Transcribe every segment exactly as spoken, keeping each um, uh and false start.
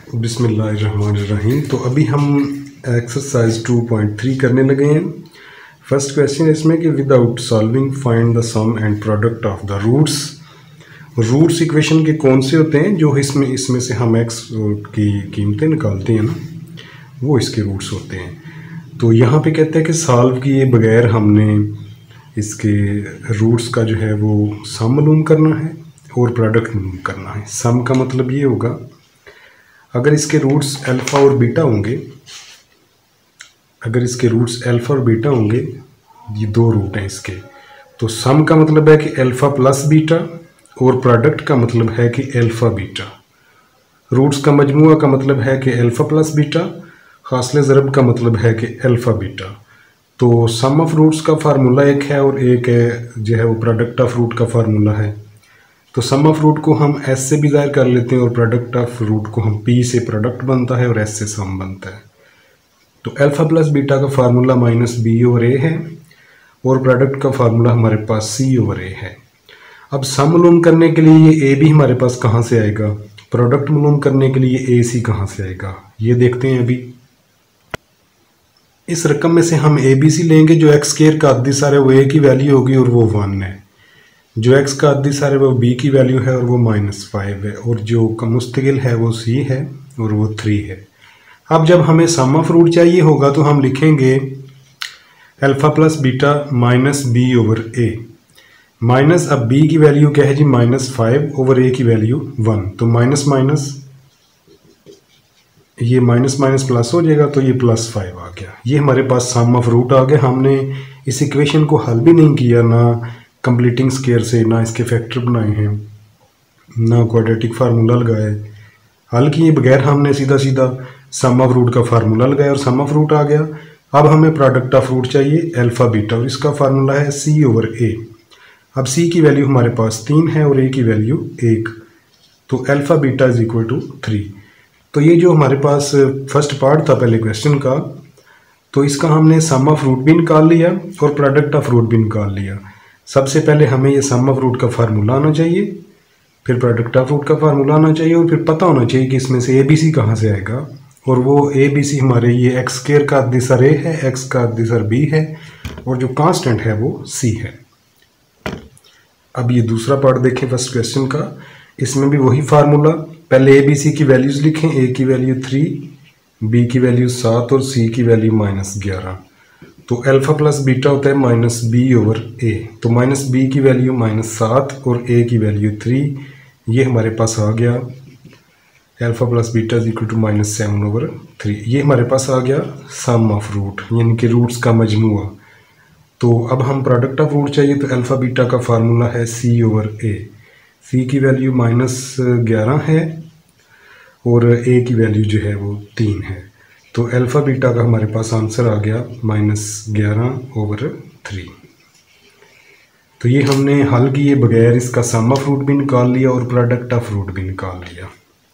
बिस्मिल्लाहिर्रहमानिर्रहीम। तो अभी हम एक्सरसाइज टू पॉइंट थ्री करने लगे हैं। फर्स्ट क्वेश्चन है इसमें कि without solving find the sum and product of the roots. Roots equation के कौन से होते हैं जो इसमें इसमें से हम एक्स की कीमतें निकालते हैं ना, वो इसके रूट्स होते हैं। तो यहाँ पे कहते हैं कि सॉल्व किए बगैर हमने इसके रूट्स का जो है वो सम मालूम करना है और प्रोडक्ट मालूम करना है। सम का मतलब ये होगा अगर इसके रूट्स अल्फ़ा और बीटा होंगे, अगर इसके रूट्स अल्फ़ा और बीटा होंगे, ये दो रूट हैं इसके, तो सम का मतलब है कि अल्फ़ा प्लस बीटा और प्रोडक्ट का मतलब है कि अल्फ़ा बीटा। रूट्स का मजमूआ का मतलब है कि अल्फ़ा प्लस बीटा, हासिल ज़रब का मतलब है कि अल्फ़ा बीटा। तो सम ऑफ रूट्स का फार्मूला एक है और एक है जो है वो प्रोडक्ट ऑफ रूट का फार्मूला है। तो सम ऑफ रूट को हम एस से भी ज़ाहिर कर लेते हैं और प्रोडक्ट ऑफ रूट को हम पी से प्रोडक्ट बनता है और एस से सम बनता है। तो अल्फ़ा प्लस बीटा का formula minus B over A है और प्रोडक्ट का फार्मूला हमारे पास सी ओवर ए है। अब सम मालूम करने के लिए ये ए भी हमारे पास कहाँ से आएगा, प्रोडक्ट मालूम करने के लिए ए सी कहाँ से आएगा, ये देखते हैं। अभी इस रकम में से हम ए बी सी लेंगे, जो एक्स स्क्वायर का अद्दी सार है वो ए की वैल्यू होगी और वो वन है, जो एक्स का अद्दी सार है वो बी की वैल्यू है और वो माइनस फाइव है, और जो का मुस्तकिल है वो सी है और वो थ्री है। अब जब हमें सम ऑफ रूट चाहिए होगा तो हम लिखेंगे alpha plus beta minus B over A. Minus अब बी की वैल्यू क्या है जी, माइनस फाइव ओवर ए की वैल्यू वन। तो माइनस माइनस ये माइनस माइनस प्लस हो जाएगा, तो ये प्लस फाइव आ गया। ये हमारे पास सम ऑफ रूट आ गया। हमने इस इक्वेशन को हल भी नहीं किया, ना कंप्लीटिंग स्क्वायर से, ना इसके फैक्टर बनाए हैं, ना क्वाड्रेटिक फार्मूला लगाए। हल किए बगैर हमने सीधा सीधा सम ऑफ रूट का फार्मूला लगाया और सम ऑफ रूट आ गया। अब हमें प्रोडक्ट ऑफ रूट चाहिए अल्फ़ा बीटा और इसका फार्मूला है सी ओवर ए। अब सी की वैल्यू हमारे पास तीन है और ए की वैल्यू एक, तो alpha beta is equal to three. तो ये जो हमारे पास फर्स्ट पार्ट था पहले क्वेश्चन का, तो इसका हमने सम ऑफ रूट भी निकाल लिया और प्रोडक्ट ऑफ रूट भी निकाल लिया। सबसे पहले हमें ये सम ऑफ रूट का फार्मूला आना चाहिए, फिर प्रोडक्ट ऑफ रूट का फार्मूला आना चाहिए और फिर पता होना चाहिए कि इसमें से ए बी सी कहाँ से आएगा। और वो ए बी सी हमारे ये एक्स स्क्वायर का अद्दी सर ए है, एक्स का अद्दी सर बी है और जो कांस्टेंट है वो सी है। अब ये दूसरा पार्ट देखें फर्स्ट क्वेश्चन का, इसमें भी वही फार्मूला, पहले ए बी सी की वैल्यूज़ लिखें। ए की वैल्यू थ्री, बी की वैल्यू सात और सी की वैल्यू माइनस ग्यारह। तो अल्फ़ा प्लस बीटा होता है माइनस बी ओवर ए। तो माइनस बी की वैल्यू माइनस सात और ए की वैल्यू थ्री, ये हमारे पास आ गया। Alpha plus beta is equal to minus seven over three, ये हमारे पास आ गया सम ऑफ रूट, यानी कि रूट्स का मजमूआ। तो अब हम प्रोडक्ट ऑफ रूट चाहिए, तो अल्फ़ा बीटा का फार्मूला है सी ओवर ए। सी की वैल्यू माइनस ग्यारह है और ए की वैल्यू जो है वो तीन है। तो अल्फ़ा बीटा का हमारे पास आंसर आ गया माइनस ग्यारह ओवर थ्री। तो ये हमने हल किए बगैर इसका सम ऑफ रूट भी निकाल लिया और प्रोडक्ट ऑफ रूट भी निकाल लिया।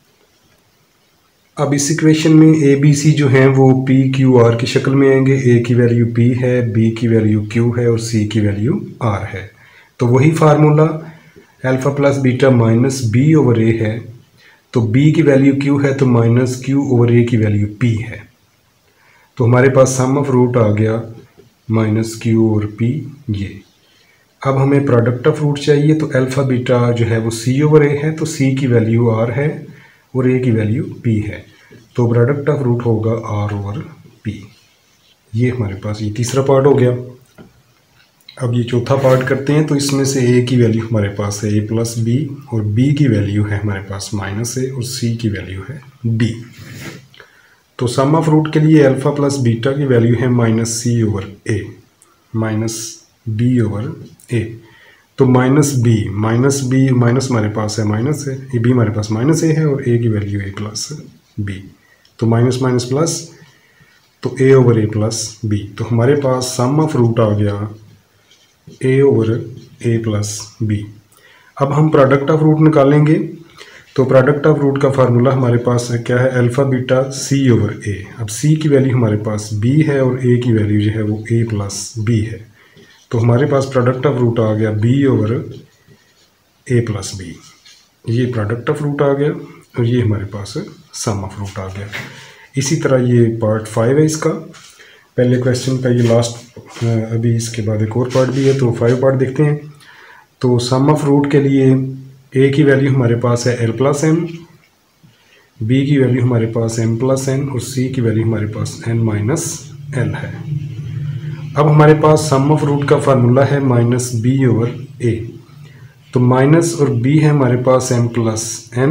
अब इस इक्वेशन में ए बी सी जो हैं वो पी क्यू आर की शक्ल में आएंगे। ए की वैल्यू पी है, बी की वैल्यू क्यू है और सी की वैल्यू आर है। तो वही formula alpha plus beta minus B over A है, तो b की वैल्यू q है तो माइनस क्यू ओवर a की वैल्यू p है। तो हमारे पास सम ऑफ रूट आ गया माइनस क्यू ओवर p ये। अब हमें प्रोडक्ट ऑफ रूट चाहिए, तो अल्फ़ा बीटा जो है वो c ओवर a है, तो c की वैल्यू r है और a की वैल्यू p है। तो प्रोडक्ट ऑफ रूट होगा r ओवर p। ये हमारे पास ये तीसरा पार्ट हो गया। अब ये चौथा पार्ट करते हैं। तो इसमें से a की वैल्यू हमारे पास है a प्लस बी और b की वैल्यू है हमारे पास माइनस ए और c की वैल्यू है d। तो सम ऑफ रूट के लिए अल्फ़ा प्लस बीटा की वैल्यू है minus C over A, minus B over A. तो minus B, minus B minus हमारे पास है माइनस है, ये b हमारे पास माइनस ए है और a की वैल्यू a प्लस बी। तो माइनस माइनस प्लस, तो a over a plus B. तो हमारे पास सम ऑफ रूट आ गया a over a plus B. अब हम प्रोडक्ट ऑफ रूट निकालेंगे। तो प्रोडक्ट ऑफ रूट का फार्मूला हमारे पास है क्या है, alpha beta c over a। अब c की वैल्यू हमारे पास b है और a की वैल्यू जो है वो a प्लस b है। तो हमारे पास प्रोडक्ट ऑफ रूट आ गया b over a plus B. ये प्रोडक्ट ऑफ रूट आ गया। और ये हमारे पास सम ऑफ रूट आ गया। इसी तरह ये पार्ट फाइव है इसका, पहले क्वेश्चन का ये लास्ट, अभी इसके बाद एक और पार्ट भी है, तो फाइव पार्ट देखते हैं। तो सम ऑफ रूट के लिए ए की वैल्यू हमारे पास है एल प्लस एम, बी की वैल्यू हमारे पास एम प्लस एन और सी की वैल्यू हमारे पास एन माइनस एल है। अब हमारे पास सम ऑफ रूट का फार्मूला है माइनस बी ओवर ए, तो माइनस और बी है हमारे पास M plus N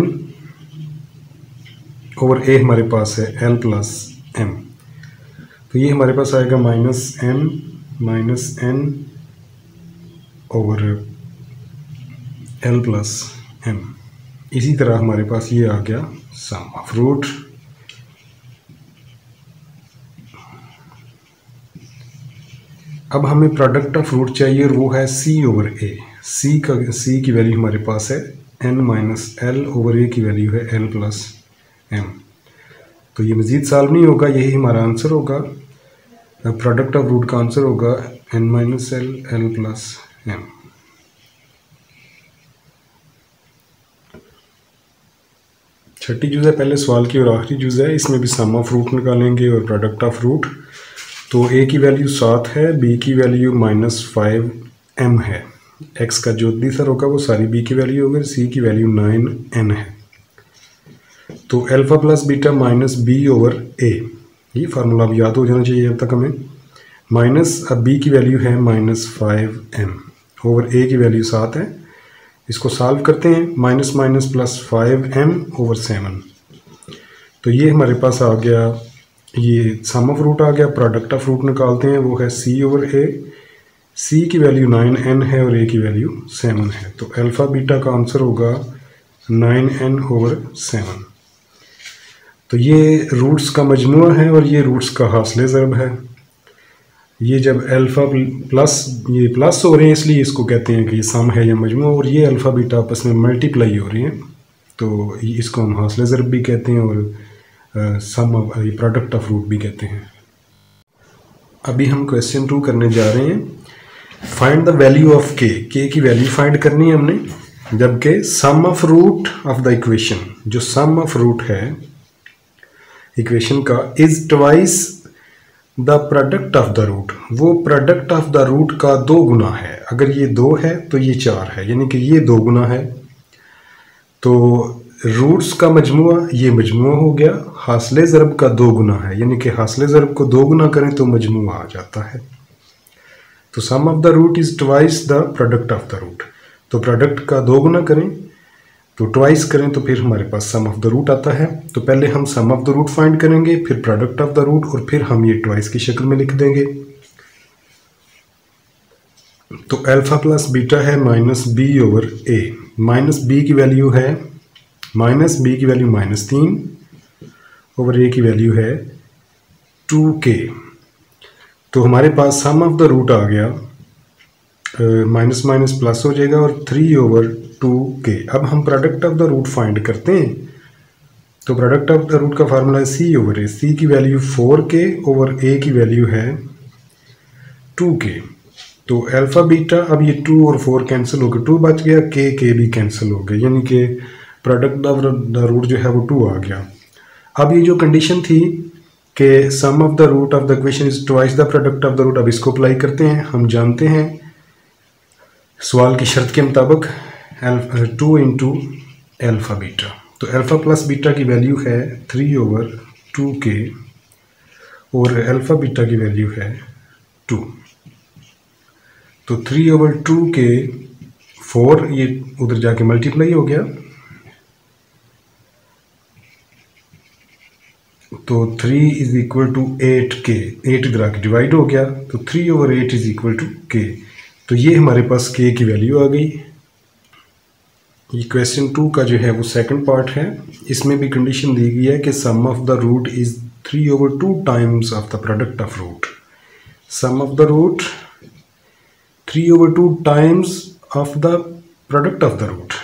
over A हमारे पास है एल प्लस एम, तो ये हमारे पास आएगा minus M minus N over L plus M. इसी तरह हमारे पास ये आ गया सम ऑफ रूट। अब हमें प्रोडक्ट ऑफ रूट चाहिए और वो है सी ओवर ए। सी का सी की वैल्यू हमारे पास है N minus L over A की वैल्यू है एल प्लस एम। तो ये मज़ीद सॉल्व नहीं होगा, यही हमारा आंसर होगा। प्रोडक्ट ऑफ रूट का आंसर होगा N minus L L plus M. छठी जुज़ है पहले सवाल की और आखिरी जुज़ है, इसमें भी सम ऑफ रूट निकालेंगे और प्रोडक्ट ऑफ रूट। तो ए की वैल्यू सात है, बी की वैल्यू माइनस फाइव एम है, एक्स का जो तीसरा होगा वो सारी बी की वैल्यू होगी, सी की वैल्यू नाइन एन है। तो alpha plus beta minus B over A, ये फार्मूला अब याद हो जाना चाहिए अब तक हमें। माइनस अब बी की वैल्यू है minus five M over A की वैल्यू सात है। इसको सॉल्व करते हैं, minus minus plus five M over seven, तो ये हमारे पास आ गया, ये सम ऑफ रूट आ गया। प्रोडक्ट ऑफ रूट निकालते हैं, वो है सी ओवर ए, सी की वैल्यू नाइन एन है और ए की वैल्यू सेवन है, तो अल्फ़ा बीटा का आंसर होगा नाइन एन ओवर सेवन। तो ये रूट्स का मजमूआ है और ये रूट्स का हासिल ज़रब है। ये जब अल्फ़ा प्लस ये प्लस हो रहे हैं इसलिए इसको कहते हैं कि ये सम है या मजमूआ, और ये अल्फ़ा बीटा आपस में मल्टीप्लाई हो रही हैं, तो इसको हम हासिल ज़रब भी कहते हैं और सम ऑफ ये प्रोडक्ट ऑफ रूट भी कहते हैं। अभी हम क्वेश्चन टू करने जा रहे हैं। फाइंड द वैल्यू ऑफ के, के की वैल्यू फाइंड करनी है हमने, जबकि sum of root of the equation, जो सम ऑफ रूट है इक्वेशन का, is twice the product of the root, वो प्रोडक्ट ऑफ द रूट का दो गुना है। अगर ये दो है तो ये चार है, यानी कि ये दो गुना है, तो रूट्स का मजमुआ ये मजमुआ हो गया, हासिल ज़रब का दो गुना है, यानी कि हासिल ज़रब को दो गुना करें तो मजमुआ आ जाता है। तो sum of the root is twice the product of the root, तो प्रोडक्ट का दो गुना करें तो ट्वाइस करें तो फिर हमारे पास सम ऑफ द रूट आता है। तो पहले हम sum of the root find करेंगे, फिर प्रोडक्ट ऑफ द रूट, और फिर हम ये ट्वाइस की शक्ल में लिख देंगे। तो अल्फ़ा प्लस बीटा है minus B over A, minus B की वैल्यू है माइनस बी की वैल्यू माइनस तीन ओवर ए की वैल्यू है टू के। तो हमारे पास सम ऑफ द रूट आ गया, माइनस माइनस प्लस हो जाएगा और थ्री ओवर टू के। अब हम product of the root find करते हैं, तो प्रोडक्ट ऑफ द रूट का फार्मूला है सी ओवर ए, सी की value four K over A की वैल्यू है टू के। तो अल्फ़ा बीटा, अब ये टू और फोर कैंसिल हो गए, टू बच गया, के के भी कैंसिल हो गए, यानी कि प्रोडक्ट ऑफ द रूट जो है वो टू आ गया। अब ये जो कंडीशन थी कि sum of the root of the equation is twice the product of the root, अब इसको अप्लाई करते हैं। हम जानते हैं सवाल की शर्त के मुताबिक टू इंटू एल्फ़ा बीटा, तो अल्फ़ा प्लस बीटा की वैल्यू है थ्री ओवर टू के और अल्फ़ा बीटा की वैल्यू है टू। तो three over two K four, ये उधर जाके मल्टीप्लाई हो गया, तो three is equal to eight K, eight इधर आके डिवाइड हो गया, तो three over eight is equal to K. तो ये हमारे पास के की वैल्यू आ गई। ये क्वेश्चन टू का जो है वो सेकंड पार्ट है, इसमें भी कंडीशन दी गई है कि sum of the root is three over two times of the product of root. Sum of the root three over two times of the product of the root,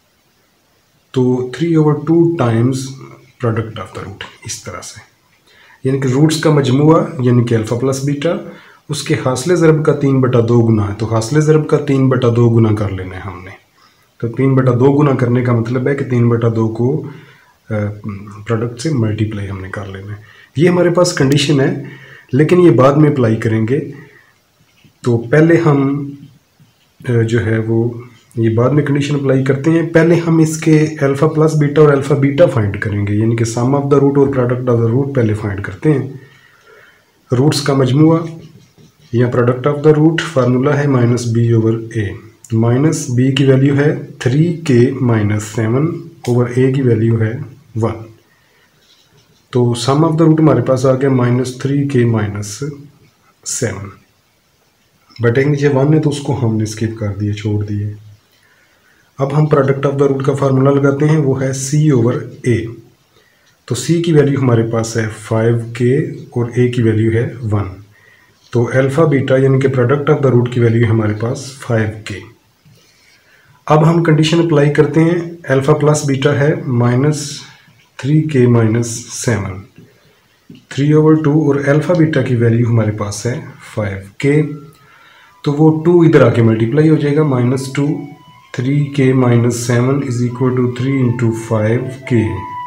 तो three over two times product of the root, इस तरह से, यानी कि roots का मजमुआ यानी कि alpha plus beta, उसके हासिल ज़रब का तीन बटा दो गुना है, तो हासिल ज़रब का तीन बटा दो गुना कर लेना है हमने। तो तीन बटा दो गुना करने का मतलब है कि तीन बटा दो को प्रोडक्ट से मल्टीप्लाई हमने कर लेना है। ये हमारे पास कंडीशन है, लेकिन ये बाद में अप्लाई करेंगे। तो पहले हम जो है वो ये बाद में कंडीशन अप्लाई करते हैं। पहले हम इसके अल्फ़ा प्लस बीटा और अल्फ़ा बीटा फाइंड करेंगे, यानी कि सम ऑफ द रूट और प्रोडक्ट ऑफ द रूट पहले फाइंड करते हैं। रूट्स का मजमुआ या product of the root formula है minus B over A. Minus B की वैल्यू है three K minus seven over A की वैल्यू है वन। तो सम ऑफ द रूट हमारे पास आ गया minus three K minus seven. बटे के नीचे वन है तो उसको हमने स्किप कर दिए, छोड़ दिए। अब हम प्रोडक्ट ऑफ द रूट का फार्मूला लगाते हैं, वो है सी ओवर ए। तो सी की वैल्यू हमारे पास है फाइव के और ए की वैल्यू है वन। तो अल्फ़ा बीटा यानी कि प्रोडक्ट ऑफ द रूट की वैल्यू है हमारे पास फाइव के। अब हम कंडीशन अप्लाई करते हैं। अल्फ़ा प्लस बीटा है minus three K minus seven, three over two, और अल्फ़ा बीटा की वैल्यू हमारे पास है फाइव के। तो वो टू इधर आके मल्टीप्लाई हो जाएगा, minus two three K minus seven is equal to three into five K.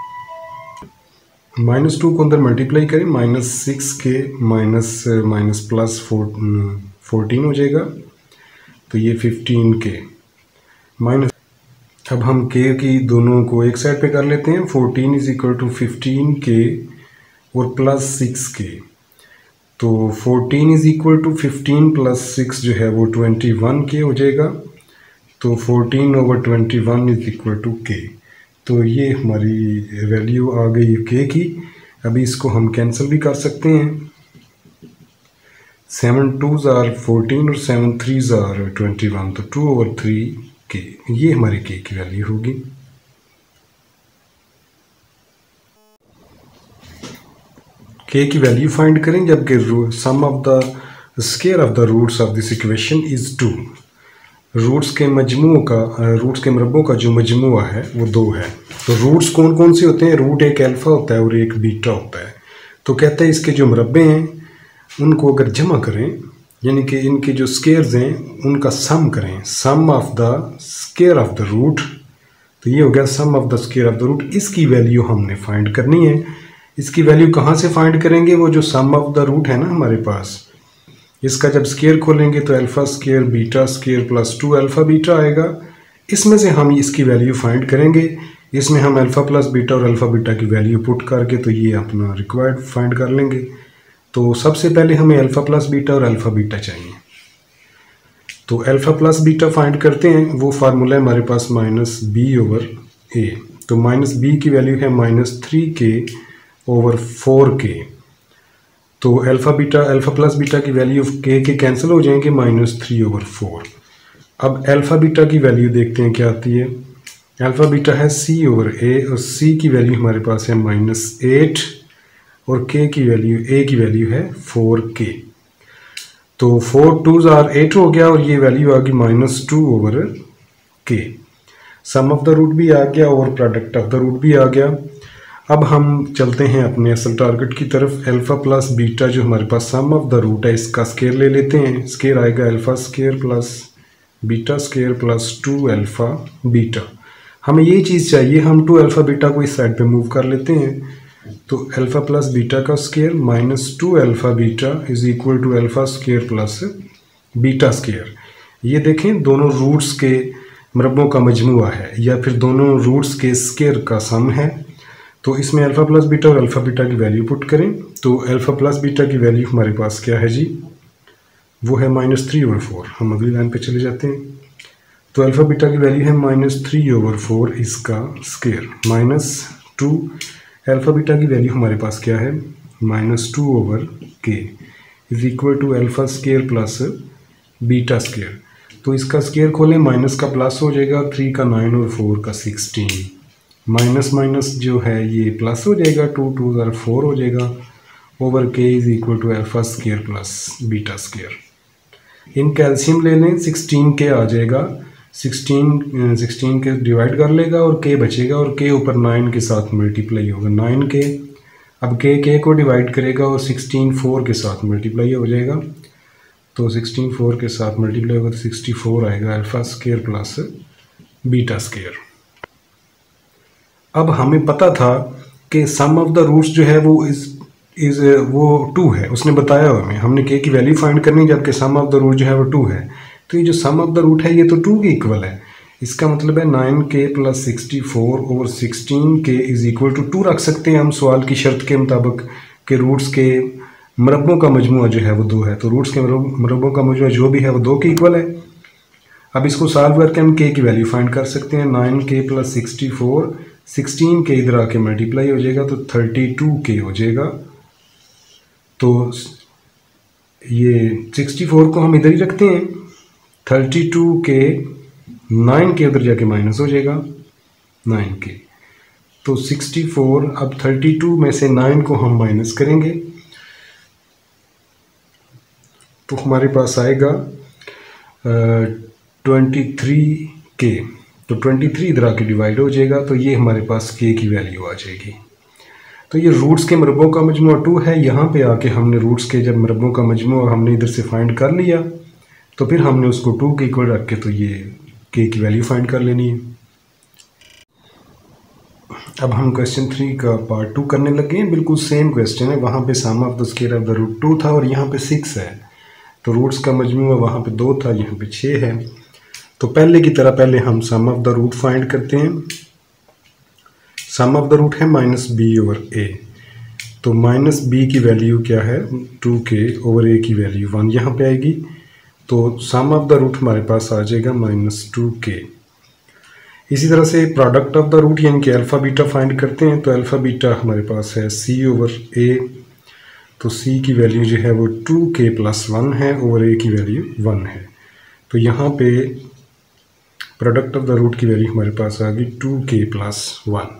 Minus two को अंदर मल्टीप्लाई करें, minus six K minus minus plus four fourteen हो जाएगा, तो ये फिफ्टीन के माइनस। अब हम के की दोनों को एक साइड पे कर लेते हैं। Fourteen is equal to fifteen K और प्लस सिक्स के। तो fourteen is equal to fifteen plus six जो है वो ट्वेंटी वन के हो जाएगा। तो fourteen over twenty one is equal to K. तो ये हमारी वैल्यू आ गई के की। अभी इसको हम कैंसिल भी कर सकते हैं। सेवन टू ज़ार फोर्टीन और seven threes are twenty one, तो टू ओवर थ्री के, ये हमारी के की वैल्यू होगी। के की वैल्यू फाइंड करें, जबकि sum of the square of the roots of this equation is two. रूट्स के मजमू का रूट्स के मरबों का जो मजमुआ है वो दो है। तो रूट्स कौन कौन से होते हैं? रूट एक अल्फ़ा होता है और एक बीटा होता है। तो कहते हैं इसके जो मरबे हैं उनको अगर जमा करें, यानी कि इनके जो स्क्वायर्स हैं उनका सम करें, sum of the square of the root, तो ये हो गया sum of the square of the root. इसकी वैल्यू हमने फाइंड करनी है। इसकी वैल्यू कहाँ से फाइंड करेंगे? वो जो सम ऑफ द रूट है ना हमारे पास, इसका जब स्क्वायर खोलेंगे तो alpha square beta square plus two alpha beta आएगा। इसमें से हम इसकी वैल्यू फाइंड करेंगे। इसमें हम अल्फ़ा प्लस बीटा और अल्फ़ा बीटा की वैल्यू पुट करके तो ये अपना रिक्वायर्ड फाइंड कर लेंगे। तो सबसे पहले हमें अल्फ़ा प्लस बीटा और अल्फ़ा बीटा चाहिए। तो अल्फ़ा प्लस बीटा फाइंड करते हैं। वो फार्मूला है हमारे पास माइनस बी ओवर ए। तो माइनस बी की वैल्यू है minus three K over four K. तो alpha beta alpha plus beta की वैल्यू के के कैंसिल हो जाएंगे, माइनस थ्री ओवर फोर। अब अल्फ़ा बीटा की वैल्यू देखते हैं क्या आती है। अल्फ़ा बीटा है सी ओवर ए और सी की वैल्यू हमारे पास है माइनस एट और के की वैल्यू ए की वैल्यू है फोर के। तो फोर टू ज़ार एट हो गया और ये वैल्यू आ गई माइनस टू ओवर के। सम ऑफ द रूट भी आ गया और प्रोडक्ट ऑफ द रूट भी आ गया। अब हम चलते हैं अपने असल टारगेट की तरफ। अल्फ़ा प्लस बीटा जो हमारे पास सम ऑफ द रूट है इसका स्क्वायर ले लेते हैं। स्क्वायर आएगा alpha square plus beta square plus two alpha beta. हमें ये चीज़ चाहिए, हम टू अल्फ़ा बीटा को इस साइड पे मूव कर लेते हैं। तो अल्फ़ा प्लस बीटा का square minus two alpha beta is equal to alpha square plus beta square. ये देखें दोनों रूट्स के मरबों का मजमुआ है या फिर दोनों रूट्स के स्क्वायर का सम है। तो इसमें अल्फ़ा प्लस बीटा और अल्फ़ा बीटा की वैल्यू पुट करें। तो अल्फ़ा प्लस बीटा की वैल्यू हमारे पास क्या है जी, वो है माइनस थ्री ओवर फोर। हम अगली लाइन पे चले जाते हैं। तो अल्फ़ा बीटा की वैल्यू है माइनस थ्री ओवर फोर इसका square minus two. Alpha beta की वैल्यू हमारे पास क्या है, minus two over K is equal to alpha square plus beta square. तो इसका स्क्वायर खोलें, माइनस का प्लस हो जाएगा, थ्री का नाइन और फोर का सिक्सटीन। माइनस माइनस जो है ये प्लस हो जाएगा, टू टू ज़ार फोर हो जाएगा over K is equal to alpha square plus beta square. इन कैल्शियम ले लें, सिक्सटीन के आ जाएगा, सिक्सटीन सिक्सटीन के डिवाइड कर लेगा और के बचेगा और के ऊपर नाइन के साथ मल्टीप्लाई होगा, नाइन के। अब के के को डिवाइड करेगा और सिक्सटीन फोर के साथ मल्टीप्लाई हो जाएगा। तो सिक्सटीन फोर के साथ मल्टीप्लाई होगा तो सिक्सटी फोर आएगा alpha square plus beta square. अब हमें पता था कि सम ऑफ द रूट्स जो है वो इज इज वो टू है, उसने बताया हमें, हमने के की वैल्यू फाइंड करनी जबकि सम ऑफ द रूट जो है वो टू है। तो ये जो सम ऑफ द रूट है ये तो टू के इक्वल है, इसका मतलब है nine K plus sixty four और sixteen K is equal to two रख सकते हैं हम सवाल की शर्त के मुताबिक कि रूट्स के मरब्बों का मजमूआ जो है वो दो है। तो रूट्स के मरब्बों का मजमूआ जो भी है वो दो के इक्वल है। अब इसको सॉल्व करके हम के की वैल्यू फाइंड कर सकते हैं। Nine K plus sixty four, sixteen के इधर आके मल्टीप्लाई हो जाएगा तो थर्टी टू के हो जाएगा। तो ये सिक्सटी फोर को हम इधर ही रखते हैं, थर्टी टू के नाइन के उधर जाके माइनस हो जाएगा नाइन के, तो सिक्सटी फोर, अब थर्टी टू में से नाइन को हम माइनस करेंगे तो हमारे पास आएगा ट्वेंटी थ्री के, तो ट्वेंटी थ्री इधर आके डिवाइड हो जाएगा तो ये हमारे पास के की वैल्यू आ जाएगी। तो ये रूट्स के मरब्बों का मजमूआ टू है। यहाँ पे आके हमने रूट्स के जब मरब्बों का मजमूआ हमने इधर से फाइंड कर लिया तो फिर हमने उसको टू के इक्वल रख के तो ये के की वैल्यू फाइंड कर लेनी है। अब हम क्वेश्चन थ्री का पार्ट टू करने लगे हैं। बिल्कुल सेम क्वेश्चन है, वहाँ पे sum of the square of the root two था और यहाँ पे सिक्स है। तो रूट्स का मजमूआ वहाँ पे दो था, यहाँ पे छः है। तो पहले की तरह पहले हम sum of the root find करते हैं। सम ऑफ द रूट है माइनस बी ओवर ए, तो माइनस बी की वैल्यू क्या है, टू के ओवर ए की वैल्यू वन यहाँ पे आएगी। तो सम ऑफ द रूट हमारे पास आ जाएगा माइनस टू के। इसी तरह से प्रोडक्ट ऑफ द रूट यानी कि अल्फ़ा बीटा फाइंड करते हैं। तो अल्फ़ा बीटा हमारे पास है सी ओवर ए, तो सी की वैल्यू जो है वो टू के प्लस वन है, ओवर ए की वैल्यू वन है। तो यहाँ पे प्रोडक्ट ऑफ द रूट की वैल्यू हमारे पास आ गई टू के प्लस वन।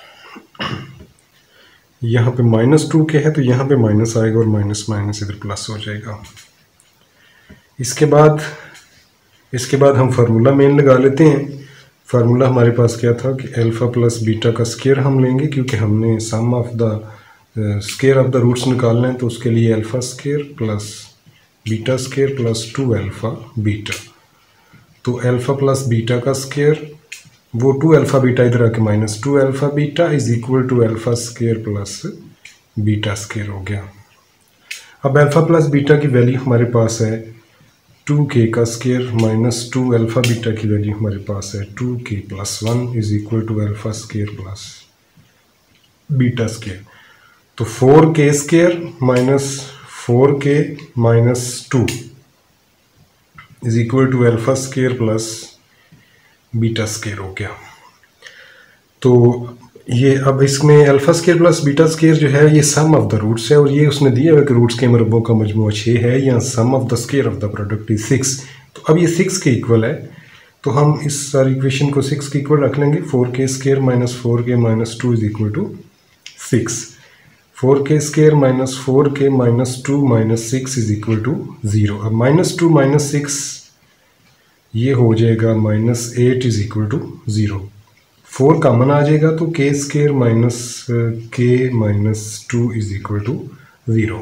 यहाँ पे माइनस टू के है तो यहाँ पे माइनस आएगा और माइनस माइनस इधर प्लस हो जाएगा। इसके बाद इसके बाद हम फार्मूला मेन लगा लेते हैं। फार्मूला हमारे पास क्या था कि अल्फ़ा प्लस बीटा का स्क्वायर हम लेंगे, क्योंकि हमने sum of the square of the roots निकालना है। तो उसके लिए alpha square plus beta square plus two alpha beta. तो अल्फ़ा प्लस बीटा का स्क्वायर वो टू अल्फ़ा बीटा इधर आके minus two alpha beta is equal to alpha square plus beta square हो गया। अब अल्फ़ा प्लस बीटा की value हमारे पास है टू के का square minus two alpha beta की वैल्यू हमारे पास है two K plus one is equal to alpha square plus beta square. तो four K square minus four K minus two is equal to alpha square plus beta square हो गया। तो ये अब इसमें alpha square plus beta square जो है ये सम ऑफ द रूट्स है, और ये उसने दिया हुआ कि रूट्स के मरब्बों का मजमूआ छः है, या sum of the square of the product is six. तो अब ये सिक्स के इक्वल है, तो हम इस सारी इक्वेशन को सिक्स के इक्वल रख लेंगे। Four K square minus four K minus two is equal to six. Four K square minus four K minus two minus six is equal to zero. अब माइनस टू माइनस सिक्स ये हो जाएगा minus eight is equal to zero. Four common आ जाएगा तो K square minus K minus two is equal to zero.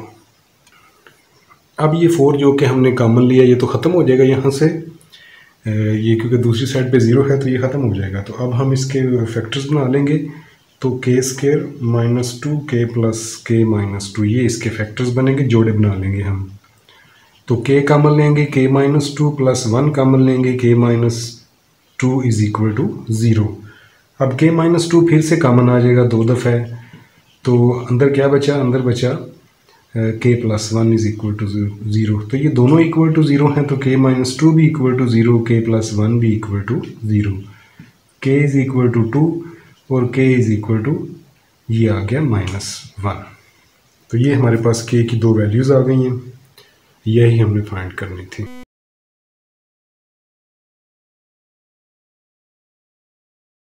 अब ये four जो कि हमने कॉमन लिया ये तो ख़त्म हो जाएगा यहाँ से, ये क्योंकि दूसरी साइड पे ज़ीरो है तो ये ख़त्म हो जाएगा। तो अब हम इसके फैक्टर्स बना लेंगे। तो K square minus two K plus K minus two ये इसके फैक्टर्स बनेंगे, जोड़े बना लेंगे हम। तो के कॉमन लेंगे K minus two plus one common लेंगे K minus two is equal to zero. अब के माइनस टू फिर से कॉमन आ जाएगा दो दफ़े, तो अंदर क्या बचा, अंदर बचा K plus one is equal to zero. तो ये दोनों इक्वल टू ज़ीरो हैं, तो के माइनस टू भी equal to zero, K plus one भी equal to zero. K is equal to two और के इज़ इक्वल टू ये आ गया माइनस वन। तो ये हमारे पास के की दो वैल्यूज़ आ गई हैं, यही हमने फाइंड करनी थी।